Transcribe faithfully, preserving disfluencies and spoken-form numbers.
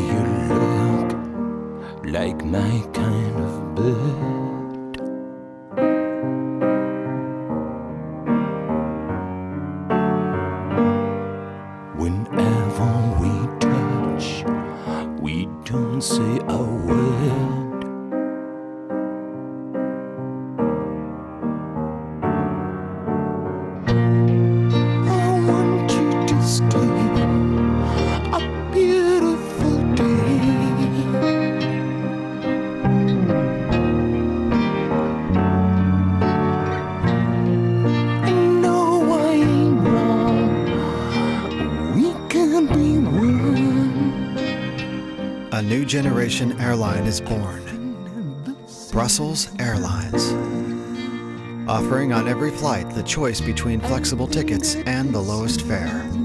you look like my kind of bird. Whenever we touch, we don't say a word. I want you to stay a beautiful day. I know I ain't wrong. We can be one. A new generation airline is born. Brussels Airlines. Offering on every flight the choice between flexible tickets and the lowest fare.